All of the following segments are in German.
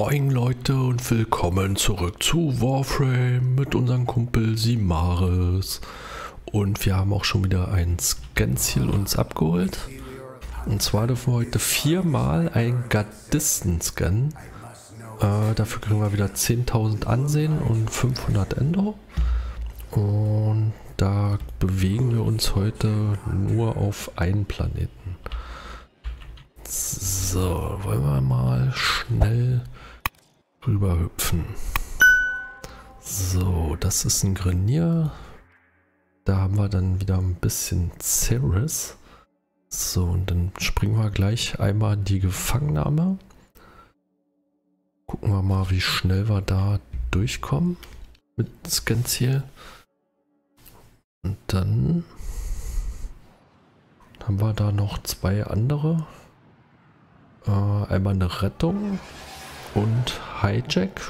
Moin Leute und willkommen zurück zu Warframe mit unserem Kumpel Simaris. Und wir haben auch schon wieder ein Scan-Ziel uns abgeholt. Und zwar dürfen wir heute 4-mal einen Gardisten scannen. Dafür kriegen wir wieder 10.000 Ansehen und 500 Endo. Und da bewegen wir uns heute nur auf einen Planeten. So, wollen wir mal schnell rüber hüpfen. So, das ist ein Grenier. Da haben wir dann wieder ein bisschen Ceres. So, und dann springen wir gleich einmal in die Gefangennahme. Gucken wir mal, wie schnell wir da durchkommen mit Scan-Ziel. Und dann haben wir da noch zwei andere. Einmal eine Rettung und Hijack.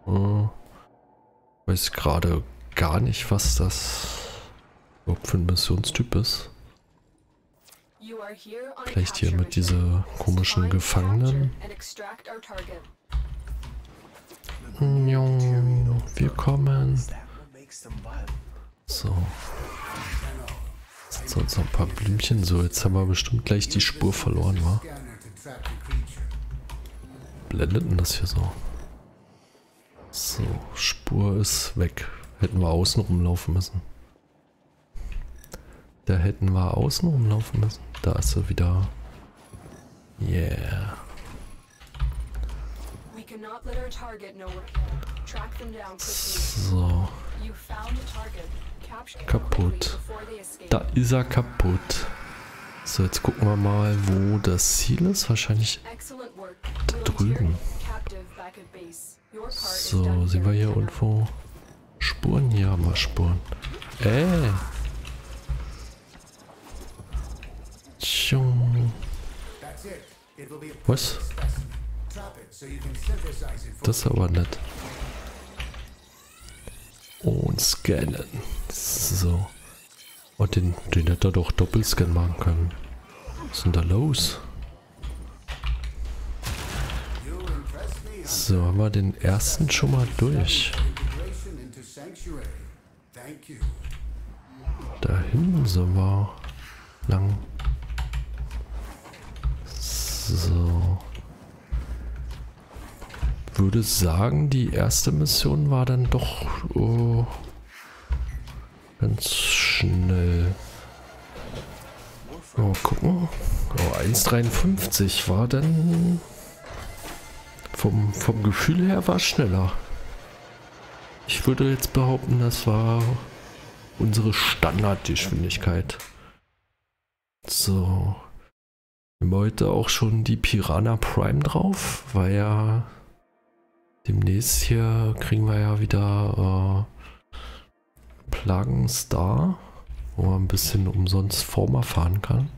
Weiß gerade gar nicht, was das überhaupt für ein Missionstyp ist. Vielleicht hier mit diese komischen Gefangenen. Wir kommen. So. Jetzt sonst noch ein paar Blümchen. So, jetzt haben wir bestimmt gleich die Spur verloren, wa? Blendet denn das hier so? So, Spur ist weg. Hätten wir außen rumlaufen müssen. Da hätten wir außen rumlaufen müssen. Da ist sie wieder. Yeah. So. Kaputt. Da ist er kaputt. So, jetzt gucken wir mal, wo das Ziel ist. Wahrscheinlich da drüben. So, sehen wir hier irgendwo Spuren? Hier haben wir Spuren. Was? Das ist aber nett. Und scannen. So. Und den hätte er doch Doppelscan machen können. Was ist denn da los? So, haben wir den ersten schon mal durch. Da hinten sind wir lang. So. Würde sagen, die erste Mission war dann doch ganz schnell. Mal gucken. Oh, 1,53 war dann vom Gefühl her war schneller. Ich würde jetzt behaupten, das war unsere Standardgeschwindigkeit. So. Wir haben heute auch schon die Piranha Prime drauf, weil ja demnächst hier kriegen wir ja wieder Plagen Star, wo man ein bisschen umsonst Former fahren kann.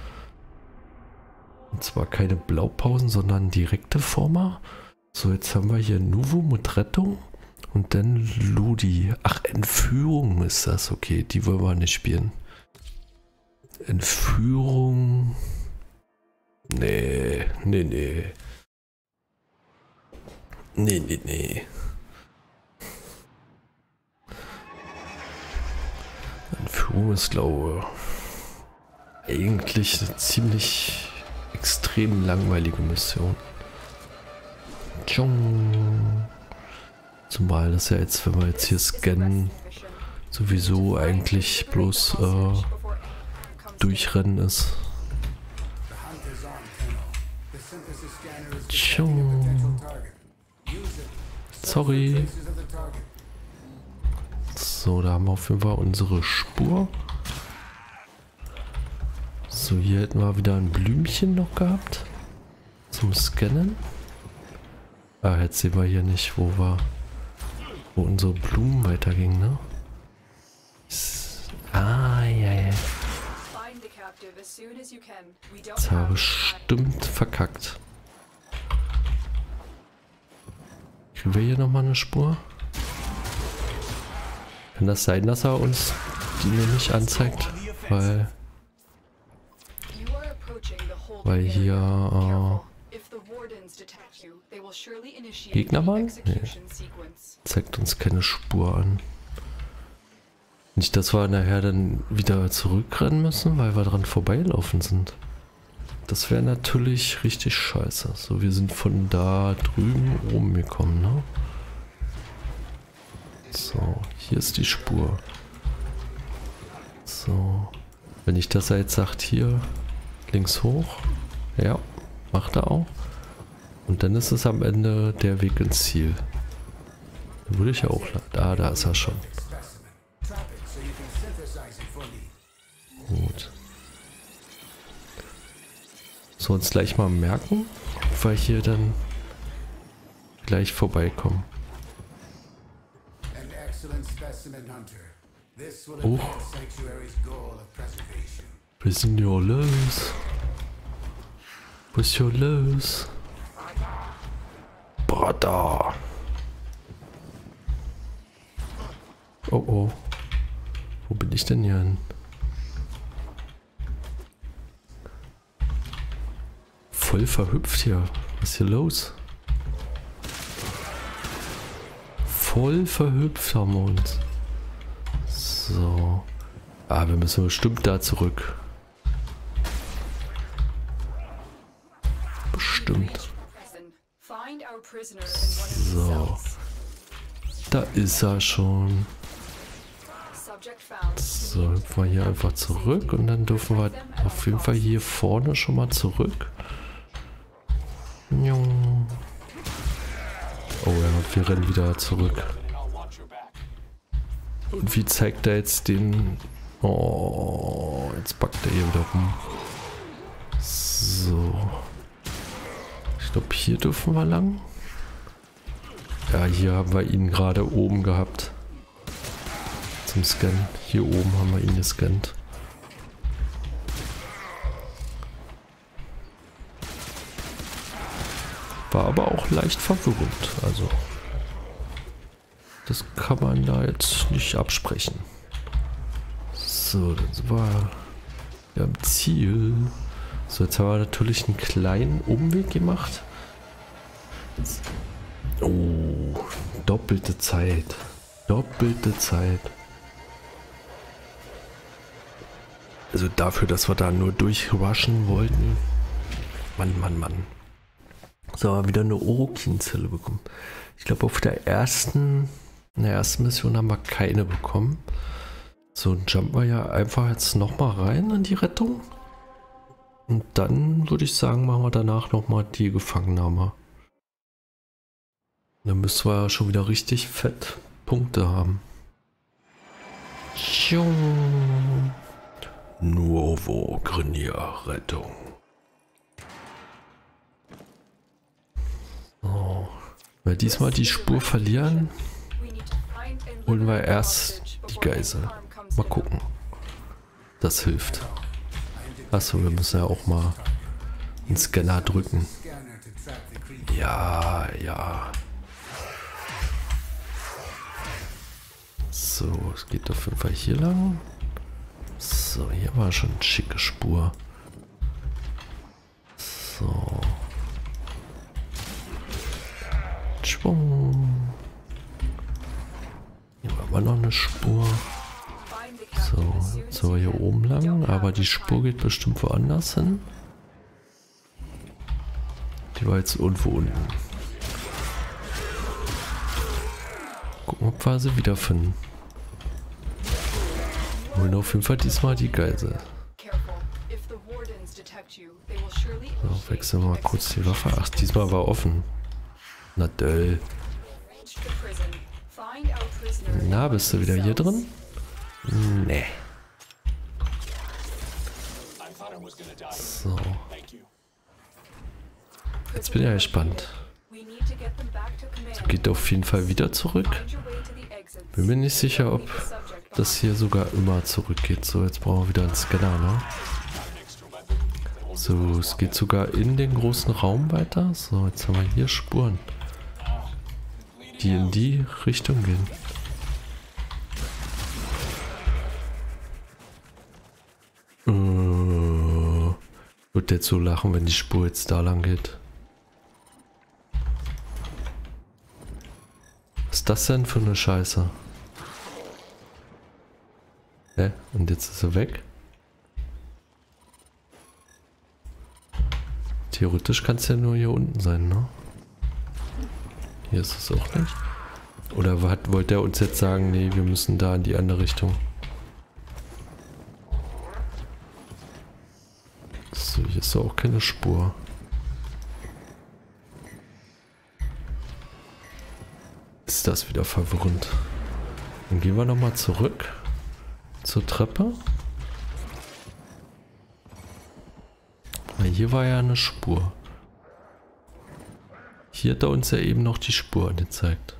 Und zwar keine Blaupausen, sondern direkte Former. So, jetzt haben wir hier Nuvo mit Rettung und dann Ludi. Ach, Entführung ist das. Okay, die wollen wir nicht spielen. Entführung. Nee. Entführung ist, glaube ich, eigentlich eine ziemlich extrem langweilige Mission. Zumal das ja jetzt, wenn wir jetzt hier scannen, sowieso eigentlich bloß durchrennen ist. Sorry. So, da haben wir auf jeden Fall unsere Spur. So, hier hätten wir wieder ein Blümchen noch gehabt. Zum Scannen. Ah, jetzt sehen wir hier nicht, wo unsere Blumen weitergingen, ne? Ah, ja. Das habe ich bestimmt verkackt. Kriegen wir hier nochmal eine Spur? Kann das sein, dass er uns die mir nicht anzeigt? Weil hier Gegner waren? Nee. Zeigt uns keine Spur an. Nicht, dass wir nachher dann wieder zurückrennen müssen, weil wir dran vorbeilaufen sind. Das wäre natürlich richtig scheiße. So, wir sind von da drüben oben gekommen, ne? So, hier ist die Spur. So, wenn ich das jetzt sagt, hier links hoch. Ja, macht er auch. Und dann ist es am Ende der Weg ins Ziel. Da würde ich ja auch... Da ist er schon. Gut. So, uns gleich mal merken, ob wir hier dann gleich vorbeikommen. Oh. Was ist denn hier los? Was ist hier los? Brother. Oh oh. Wo bin ich denn hier hin? Voll verhüpft hier. Was ist hier los? Voll verhüpft haben wir uns. So. Ah, wir müssen bestimmt da zurück. Bestimmt. So. Da ist er schon. So, hüpfen wir hier einfach zurück und dann dürfen wir auf jeden Fall hier vorne schon mal zurück. Oh ja, wir rennen wieder zurück. Und wie zeigt er jetzt den... Oh, jetzt packt er hier wieder rum. So. Ich glaube, hier dürfen wir lang. Ja, hier haben wir ihn gerade oben gehabt. Zum Scannen. Hier oben haben wir ihn gescannt. War aber auch leicht verwirrend. Also, das kann man da jetzt nicht absprechen. So, dann sind wir am Ziel. So, jetzt haben wir natürlich einen kleinen Umweg gemacht. Oh, doppelte Zeit. Doppelte Zeit. Also dafür, dass wir da nur durchrushen wollten. Mann, Mann, Mann. So, haben wir wieder eine Orokin-Zelle bekommen. Ich glaube, auf der ersten Mission haben wir keine bekommen. So, dann jumpen wir ja einfach jetzt nochmal rein in die Rettung. Und dann würde ich sagen, machen wir danach nochmal die Gefangennahme. Dann müssen wir ja schon wieder richtig fett Punkte haben. Nuovo Grenier Rettung. So. Wenn wir diesmal die Spur verlieren, holen wir erst die Geisel. Mal gucken. Das hilft. Achso, wir müssen ja auch mal den Scanner drücken. Ja, ja. So, es geht auf jeden Fall hier lang. So, hier war schon eine schicke Spur. So. Schwung. Hier war aber noch eine Spur. So, jetzt sind wir hier oben lang, aber die Spur geht bestimmt woanders hin. Die war jetzt irgendwo unten. Gucken, ob wir sie wiederfinden. Wir holen auf jeden Fall diesmal die Geisel. So, wechseln wir mal kurz die Waffe. Ach, diesmal war offen. Na döll. Na, bist du wieder hier drin? Nee. So. Jetzt bin ich ja gespannt. So, geht auf jeden Fall wieder zurück. Bin mir nicht sicher, ob das hier sogar immer zurückgeht. So, jetzt brauchen wir wieder einen Scanner, ne? So, es geht sogar in den großen Raum weiter. So, jetzt haben wir hier Spuren, die in die Richtung gehen. Wird jetzt so lachen, wenn die Spur jetzt da lang geht. ist das denn für eine Scheiße? Hä? Und jetzt ist er weg? Theoretisch kann es ja nur hier unten sein, ne? Hier ist es auch nicht. Oder wollte er uns jetzt sagen, nee, wir müssen da in die andere Richtung? So, hier ist auch keine Spur. Ist das wieder verwirrend. Dann gehen wir nochmal zurück zur Treppe. Weil hier war ja eine Spur. Hier hat er uns ja eben noch die Spur angezeigt.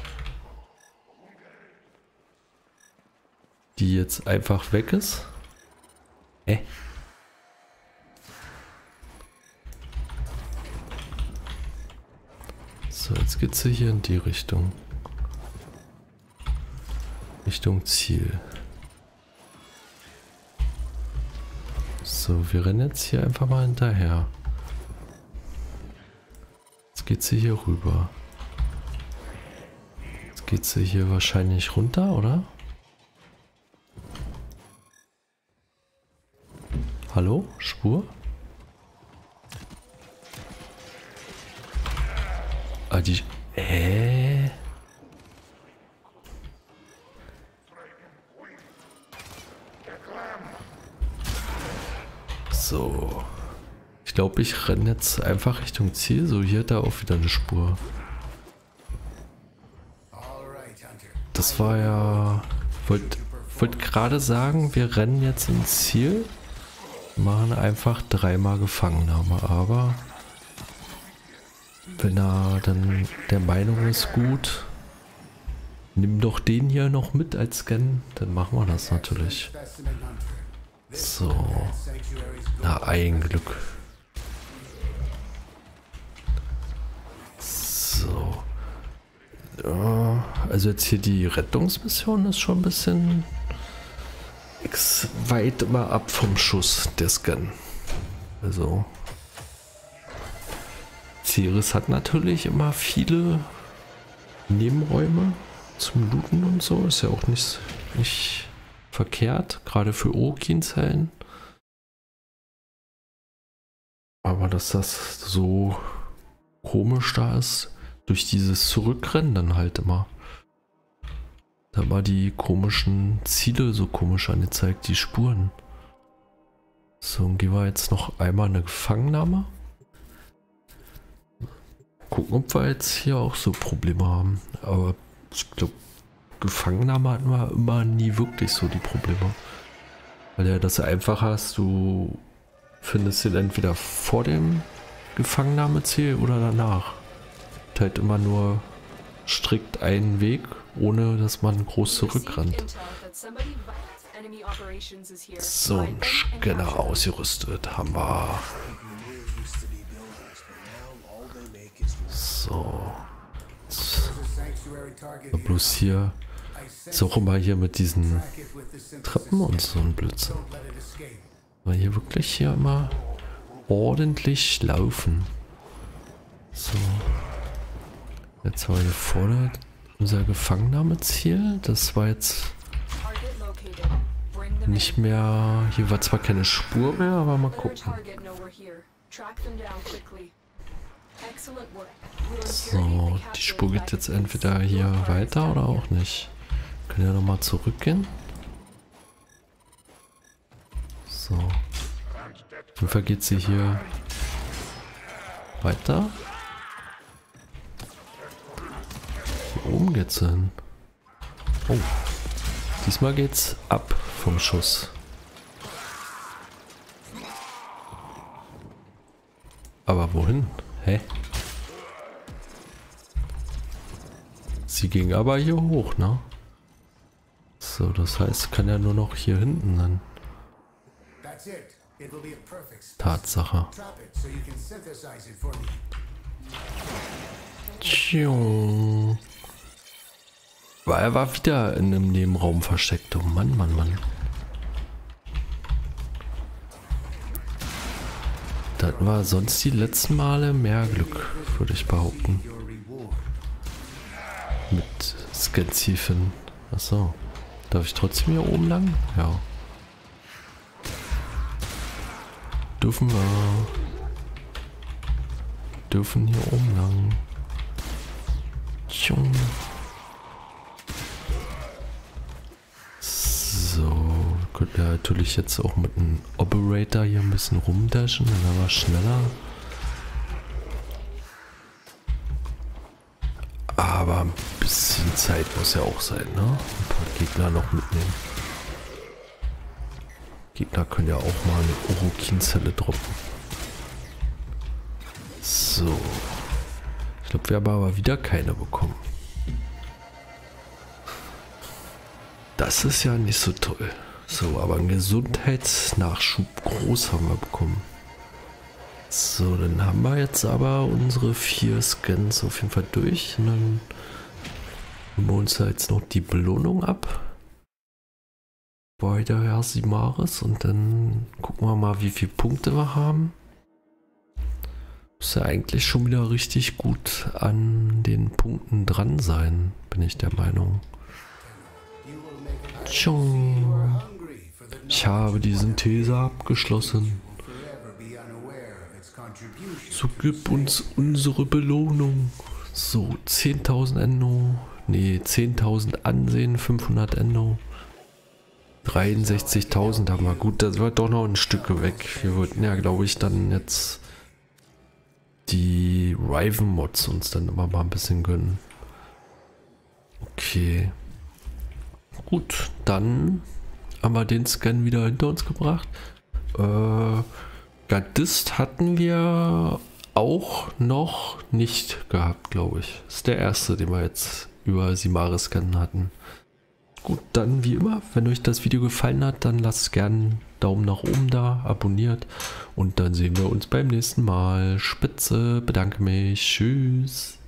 Die jetzt einfach weg ist. So, jetzt geht's hier in die Richtung. Richtung Ziel. So, wir rennen jetzt hier einfach mal hinterher. Jetzt geht sie hier rüber. Jetzt geht sie hier wahrscheinlich runter, oder? Hallo? Spur? Ah, die... So. Ich glaube, ich renne jetzt einfach Richtung Ziel. So, hier hat er auch wieder eine Spur. Das war ja... Wollte gerade sagen, wir rennen jetzt ins Ziel. Machen einfach 3-mal Gefangennahme. Aber... wenn er dann der Meinung ist, gut, nimm doch den hier noch mit als Scan, dann machen wir das natürlich. So. Na, ein Glück. So. Ja, also jetzt hier die Rettungsmission ist schon ein bisschen weit immer ab vom Schuss, der Scan. Also... Ceres hat natürlich immer viele Nebenräume zum Looten und so. Ist ja auch nicht verkehrt, gerade für Orokin-Zellen. Aber dass das so komisch da ist, durch dieses Zurückrennen dann halt immer. Da war die komischen Ziele so komisch angezeigt, die Spuren. So, und gehen wir jetzt noch einmal eine Gefangennahme. Gucken, ob wir jetzt hier auch so Probleme haben. Aber ich glaube, Gefangennahme hatten wir immer nie wirklich so die Probleme. Weil ja das einfach hast, du findest ihn entweder vor dem Gefangennahmeziel oder danach. Halt immer nur strikt einen Weg, ohne dass man groß zurückrennt. So, ein Scanner ausgerüstet haben wir. So. Bloß hier ist auch immer hier mit diesen Treppen und so ein Blödsinn. Weil hier wirklich hier immer ordentlich laufen. So. Jetzt war hier vorne unser Gefangennahmeziel. Das war jetzt nicht mehr... Hier war zwar keine Spur mehr, aber mal gucken. So, die Spur geht jetzt entweder hier weiter oder auch nicht. Können ja nochmal zurückgehen. So. Auf jeden Fall geht sie hier weiter. Hier oben geht's hin. Oh. Diesmal geht's ab vom Schuss. Aber wohin? Hä? Sie ging aber hier hoch, ne? So, das heißt, kann ja nur noch hier hinten dann. Tatsache. Tschung. Er war wieder in einem Nebenraum versteckt. Oh Mann, Mann, Mann. Da hatten wir sonst die letzten Male mehr Glück, würde ich behaupten. Mit Scan-Ziel finden. Achso. Darf ich trotzdem hier oben lang? Ja. Dürfen wir. Dürfen hier oben lang. Tschung. So. Könnte ja natürlich jetzt auch mit einem Operator hier ein bisschen rumdashen, dann wären wir schneller. Aber ein bisschen Zeit muss ja auch sein, ne? Ein paar Gegner noch mitnehmen. Gegner können ja auch mal eine Orokin-Zelle droppen. So. Ich glaube, wir haben aber wieder keine bekommen. Das ist ja nicht so toll. So, aber einen Gesundheitsnachschub groß haben wir bekommen. So, dann haben wir jetzt aber unsere 4 Scans auf jeden Fall durch. Und dann nehmen wir uns da jetzt noch die Belohnung ab. Bei der Herr Simaris. Und dann gucken wir mal, wie viele Punkte wir haben. Muss ja eigentlich schon wieder richtig gut an den Punkten dran sein, bin ich der Meinung. Tschung. Ich habe die Synthese abgeschlossen. So gib uns unsere Belohnung. So, 10.000 Endo. Ne, 10.000 Ansehen, 500 Endo. 63.000 haben wir. Gut, das war doch noch ein Stück weg. Wir wollten ja, glaube ich, dann jetzt die Riven-Mods uns dann immer mal ein bisschen gönnen. Okay. Gut, dann haben wir den Scan wieder hinter uns gebracht. Gardist hatten wir auch noch nicht gehabt, glaube ich. Das ist der erste, den wir jetzt über Simaris scannen hatten. Gut, dann wie immer, wenn euch das Video gefallen hat, dann lasst gerne einen Daumen nach oben da, abonniert und dann sehen wir uns beim nächsten Mal. Spitze, bedanke mich, tschüss.